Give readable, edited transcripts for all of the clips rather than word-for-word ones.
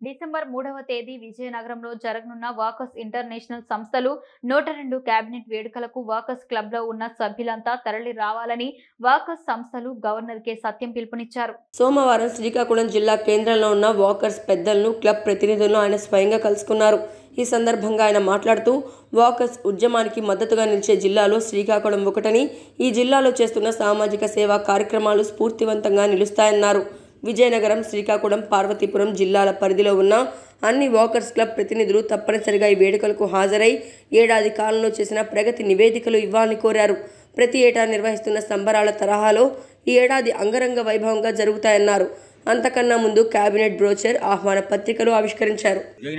December 3వ తేదీ విజయనగరంలో జరగనున్న వాకర్స్ ఇంటర్నేషనల్ సంస్థలు 102 కేబినెట్ వేడుకలకు వాకర్స్ క్లబ్లో ఉన్న సభ్యులంతా తరలి రావాలని వాకర్స్ సంస్థలు గవర్నర్ కె సత్యం పిలుపునిచ్చారు. సోమవారం శ్రీకాకుళం జిల్లా కేంద్రంలో ఉన్న వాకర్స్ పెద్దలను, క్లబ్ ప్రతినిధులను ఆయన స్వయంగా కలుసుకున్నారు. ఈ సందర్భంగా ఆయన మాట్లాడుతూ వాకర్స్ ఉద్యమానికి మద్దతుగా నిలిచే జిల్లాలో శ్రీకాకుళం ఒకటని, ఈ జిల్లాలో చేస్తున్న సామాజిక సేవా కార్యక్రమాలు స్ఫూర్తివంతంగా నిలుస్తాయన్నారు. విజయనగరం, శ్రీకాకుళం, పార్వతీపురం జిల్లాల పరిధిలో ఉన్న అన్ని వాకర్స్ క్లబ్ ప్రతినిధులు తప్పనిసరిగా ఈ వేడుకలకు హాజరై ఏడాది కాలంలో చేసిన ప్రగతి నివేదికలు ఇవ్వాలని కోరారు. ప్రతి ఏటా నిర్వహిస్తున్న సంబరాల తరహాలో ఈ ఏడాది అంగరంగ వైభవంగా జరుగుతాయన్నారు. అంతకన్నా ముందు కేబినెట్ బ్రోచర్, ఆహ్వాన పత్రికలు ఆవిష్కరించారు.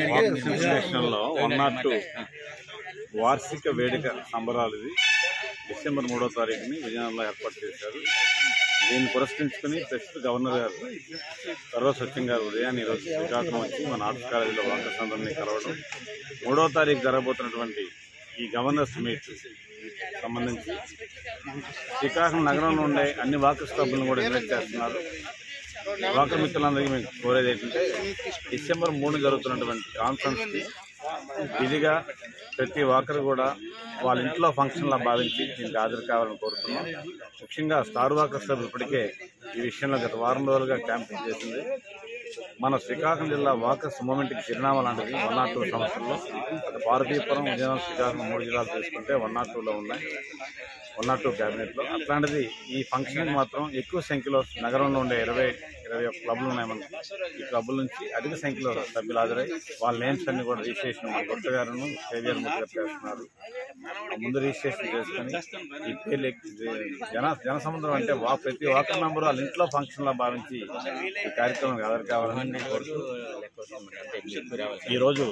వార్షిక వేడుక సంబరాలు డిసెంబర్ 3వ తారీఖుని విజయనగరంలో ఏర్పాటు చేశారు. దీన్ని పురస్కరించుకుని ప్రస్తుత గవర్నర్ గారు సర్వ సత్యం గారు ఉదయాన్ని ఈరోజు శ్రీకాకుళం వచ్చి మన ఆర్ట్స్ కాలేజీలో వాకర్స్ అందరినీ కలవడం, 3వ తారీఖు జరగబోతున్నటువంటి ఈ గవర్నర్స్ మీట్ సంబంధించి శ్రీకాకుళం నగరంలో ఉండే అన్ని వాకర్స్ క్లబ్లను కూడా ఇన్వైట్ చేస్తున్నారు. వాకర్ మిత్రులందరికీ మేము కోరేది ఏంటంటే డిసెంబర్ 3 జరుగుతున్నటువంటి కాన్ఫరెన్స్కి విధిగా ప్రతి వాకర్ కూడా వాళ్ళ ఇంట్లో ఫంక్షన్లా భావించి దీనికి హాజరు కావాలని కోరుతున్నాం. ముఖ్యంగా స్టార్ వాకర్స్ క్లబ్ ఇప్పటికే ఈ విషయంలో గత వారం రోజులుగా క్యాంపెయిన్ చేసింది. మన శ్రీకాకుళం జిల్లా వాకర్స్ మూమెంట్కి చిరునామా లాంటిది 102 సంవత్సరంలో. పార్వతీపురం, విజయనగరం, శ్రీకాకుళం 3 జిల్లాలు తీసుకుంటే 102లో ఉన్నాయి, 102 క్యాబినెట్లో. అట్లాంటిది ఈ ఫంక్షన్కి మాత్రం ఎక్కువ సంఖ్యలో నగరంలో ఉండే 21 క్లబ్లు ఉన్నాయి. మనకి ఈ క్లబ్ల నుంచి అధిక సంఖ్యలో సభ్యులు హాజరై వాళ్ళ నేమ్స్ అన్ని కూడా రిజిస్ట్రేషన్ మన కొత్త గారును కేవీఆర్ ముఖ్య చేస్తున్నారు. ముందు రిజిస్ట్రేషన్ చేసుకుని ఈ పేర్లు జనసముద్రం అంటే ప్రతి వాకర్ మెంబరు వాళ్ళ ఇంట్లో ఫంక్షన్లా భావించి ఈ కార్యక్రమం హాజరు కావాలని కోరుతూ ఈరోజు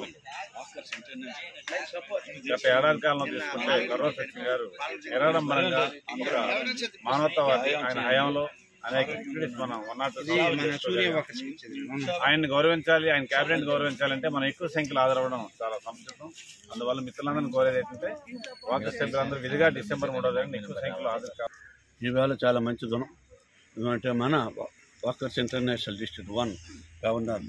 గత ఏడాది కాలంలో తీసుకుంటే సర్వ సత్యం గారు నిరాడంబరంగా ఒక మానవతావాది. ఆయన హయాంలో అనేక యాక్టివిటీస్ మనం 102 ఆయన్ని గౌరవించాలి, ఆయన క్యాబినెట్ గౌరవించాలంటే మనం ఎక్కువ సంఖ్యలో హాజరవ్వడం చాలా సంస్కృతం. అందువల్ల మిత్రులందరినీ కోరేది ఏంటంటే వాకర్ సభ్యులందరూ విధిగా డిసెంబర్ 3వ తారీఖున ఎక్కువ సంఖ్యలో హాజరు కావాలి. ఈవేళ చాలా మంచి దినం. ఎందుకంటే మన walkers international district 1 governor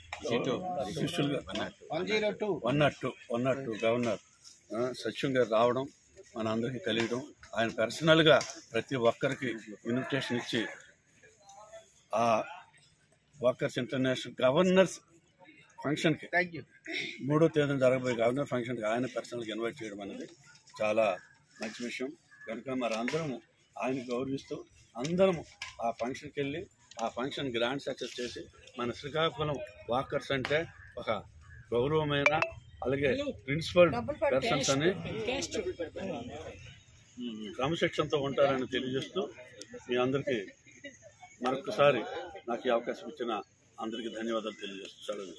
102 governor Satyam గారు రావడం, మన అందరికీ కలియడం, ఆయన పర్సనల్గా ప్రతి ఒక్కరికి ఇన్విటేషన్ ఇచ్చి ఆ వాకర్స్ ఇంటర్నేషనల్ గవర్నర్స్ ఫంక్షన్కి 3వ తేదీన జరగబోయే గవర్నర్ ఫంక్షన్కి ఆయన పర్సనల్గా ఇన్వైట్ చేయడం అనేది చాలా మంచి విషయం. కనుక మరి అందరము ఆయన గౌరవిస్తూ అందరము ఆ ఫంక్షన్కి వెళ్ళి ఆ ఫంక్షన్ గ్రాండ్ సక్సెస్ చేసి మన శ్రీకాకుళం వాకర్స్ అంటే ఒక గౌరవమైన, అలాగే ప్రిన్సిపల్ పర్సన్స్ అని క్రమశిక్షణతో ఉంటారని తెలియజేస్తూ మీ అందరికీ మరొకసారి నాకు ఈ అవకాశం ఇచ్చిన అందరికీ ధన్యవాదాలు తెలియజేస్తూ